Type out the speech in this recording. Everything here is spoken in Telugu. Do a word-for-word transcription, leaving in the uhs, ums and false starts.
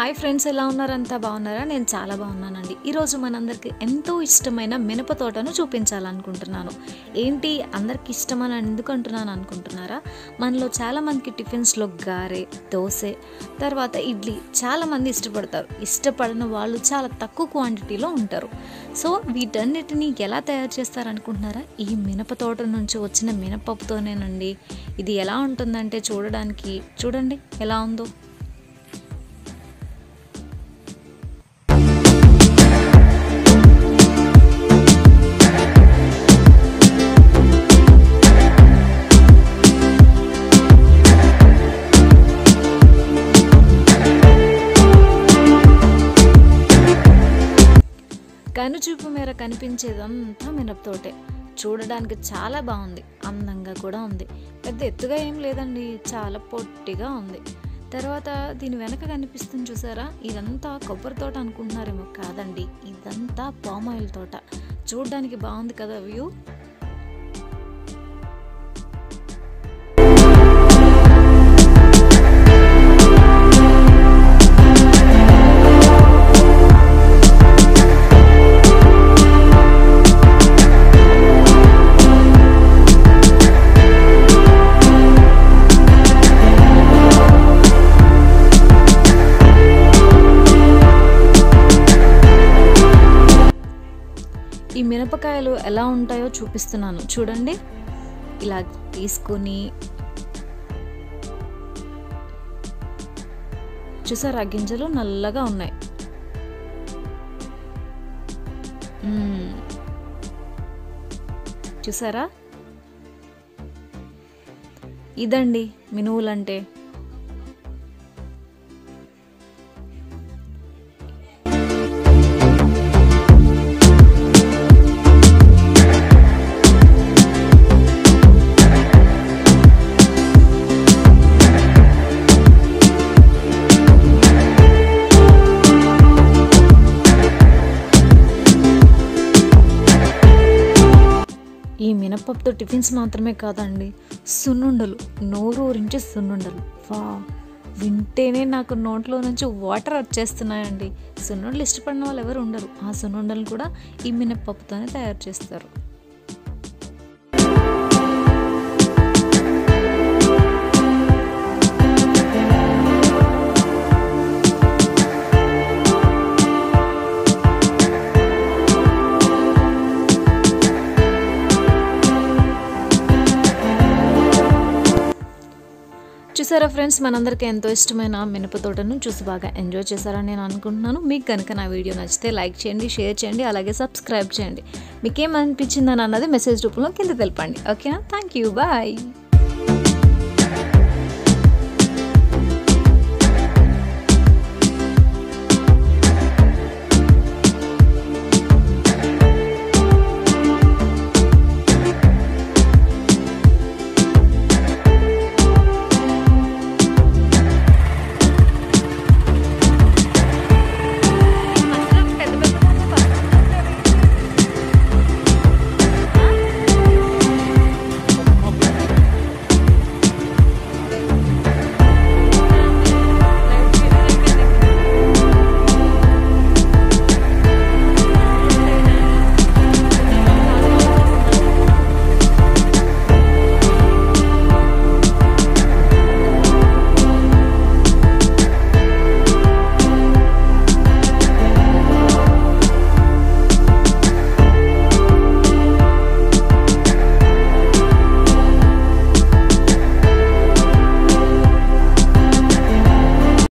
హాయ్ ఫ్రెండ్స్, ఎలా ఉన్నారు? అంతా బాగున్నారా? నేను చాలా బాగున్నానండి. ఈరోజు మనందరికి ఎంతో ఇష్టమైన మినప తోటను చూపించాలనుకుంటున్నాను. ఏంటి అందరికి ఇష్టమని ఎందుకు అంటున్నాను అనుకుంటున్నారా? మనలో చాలామందికి టిఫిన్స్లో గారె, దోశ, తర్వాత ఇడ్లీ చాలామంది ఇష్టపడతారు. ఇష్టపడిన వాళ్ళు చాలా తక్కువ క్వాంటిటీలో ఉంటారు. సో వీటన్నిటిని ఎలా తయారు చేస్తారనుకుంటున్నారా? ఈ మినప తోట నుంచి వచ్చిన మినపప్పుతోనేనండి. ఇది ఎలా ఉంటుందంటే చూడడానికి చూడండి ఎలా ఉందో. కనుచూపు మేర కనిపించేదంతా మినపతోటే. చూడడానికి చాలా బాగుంది, అందంగా కూడా ఉంది. పెద్ద ఎత్తుగా ఏం లేదండి, చాలా పొట్టిగా ఉంది. తర్వాత దీని వెనక కనిపిస్తుంది చూసారా, ఇదంతా కొబ్బరి తోట అనుకుంటున్నారేమో. కాదండి, ఇదంతా పామాయిల్ తోట. చూడడానికి బాగుంది కదా వ్యూ. ఈ మిరపకాయలు ఎలా ఉంటాయో చూపిస్తున్నాను చూడండి. ఇలా తీసుకొని చూసారా, గింజలు నల్లగా ఉన్నాయి. చూసారా, ఇదండి మినువులంటే. ఈ మినపప్పుతో టిఫిన్స్ మాత్రమే కాదండి, సున్నుండలు, నోరు ఊరించి సున్నుండలు. వా, వింటేనే నాకు నోట్లో నుంచి వాటర్ వచ్చేస్తున్నాయండి. సున్నుండలు ఇష్టపడిన వాళ్ళు ఎవరు ఉండరు. ఆ సున్నుండలు కూడా ఈ మినపప్పుతోనే తయారు చేస్తారు. చూసారా ఫ్రెండ్స్, మనందరికీ ఎంతో ఇష్టమైన మినప తోటను చూసి బాగా ఎంజాయ్ చేశారని నేను అనుకుంటున్నాను. మీకు కనుక నా వీడియో నచ్చితే లైక్ చేయండి, షేర్ చేయండి, అలాగే సబ్స్క్రైబ్ చేయండి. మీకేమనిపించిందని అన్నది మెసేజ్ రూపంలో కింద తెలపండి. ఓకేనా? Thank you, bye.